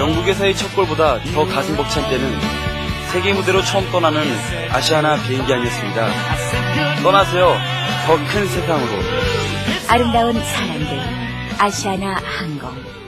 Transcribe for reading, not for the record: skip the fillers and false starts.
영국에서의 첫 골보다 더 가슴 벅찬 때는 세계 무대로 처음 떠나는 아시아나 비행기 아니었습니다. 떠나세요. 더 큰 세상으로. 아름다운 사람들 아시아나 항공.